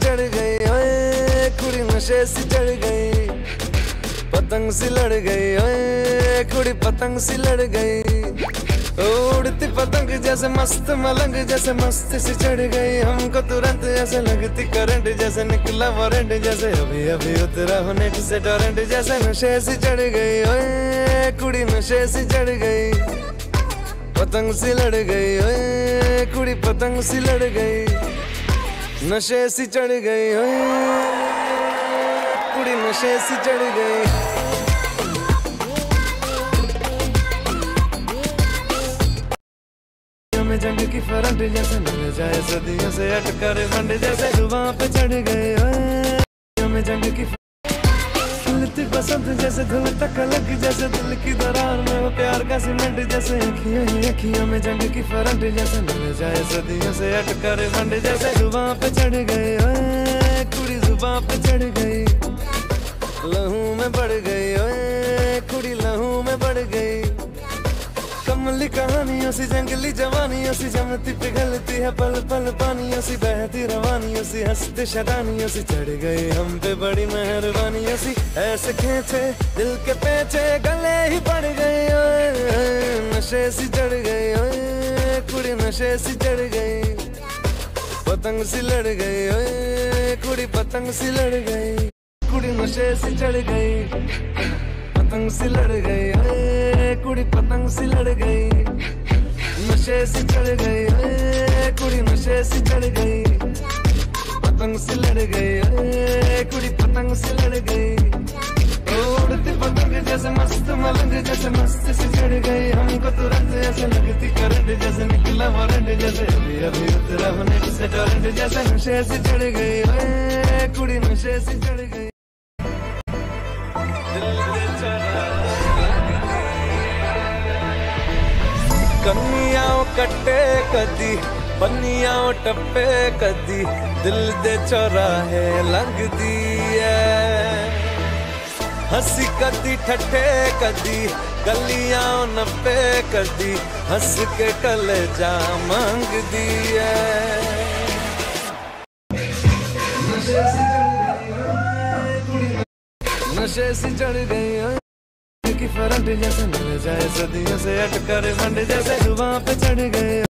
चढ़ गई, ओए कुड़ी नशे सी चढ़ गई, पतंग सी लड़ गई, ओए कुड़ी पतंग सी लड़ गई। उड़ती पतंग जैसे मस्त मलंग जैसे मस्ती सी चढ़ गई, हमको तुरंत ऐसे लगती करंट जैसे निकला वारंट जैसे अभी अभी उतरा हो नेट से टोरेंट जैसे नशे सी चढ़ गई, ओए कुड़ी नशे सी चढ़ गई, पतंग सी लड़ गई, ओए कुड़ी पतंग सी लड़ गई, नशे सी चढ़ गई, ओए कुड़ी नशे सी चढ़ गई। में जंग की फरंट जैसे मिल जाए सदियों से अटकर बंड जैसे जुबां पे चढ़ गए, ओए में जंग की खिलती बसंत जैसे धुल तक लग जैसे दिल की दरार में वो प्यार का सीमेंट जैसे अखियों ही अखियों में जंग की फरंट जैसे मिल जाए सदियों से अटकर बंड जैसे जुबां पे चढ़ गए, ओए कुड़ी जुबां पे चढ़ गई, लहू में बढ़ गई, ओए कुड़ी लहू में बढ़ गई। कमली कहानियों सी जंगली जवानियों सी जमती पिघलती है पल पल पानियों सी बहती रवानियों सी हंसती शरानियों सी चढ़ गई हम पे बड़ी मेहरबानियों सी ऐसे खींचे दिल के पेचे गले ही पड़ गए, ओए नशे सी चढ़ गई, ओए कुड़ी नशे सी चढ़ गई, पतंग सी लड़ गई, ओए कुड़ी पतंग सी लड़ गई, कुड़ी नशे सी चढ़ गई, पतंग सी लड़ गई, ओए कुड़ी पतंग सी लड़ गई, नशे सी चढ़ गई, ओए कुड़ी नशे सी चढ़ गई, पतंग सी लड़ गई, ओए कुड़ी पतंग सी लड़ गई। उड़ती पतंग जैसे मस्त मलंग जैसे मस्त सी चढ़ गई, हमको तुरंत ऐसे लगती करंट जैसे निकला वारंट जैसे अभी अभी उतरा हो नेट से टोरेंट जैसे नशे सी चढ़ गई, ओए कुड़ी नशे सी चढ़ गई। कन्नियाओ कट्टे कदी बन्नियाओ टप्पे कदी दिल दे चौराहे लंघदी है, हंसी कदी ठट्ठे कदी गलियां नप्पे कदी हंस के कलेजा मांगदी है। नशे सी चढ़ गई की फरंट जैसे मिल जाए सदियों से अटकर बंड जैसे जुबां पे चढ़ गए,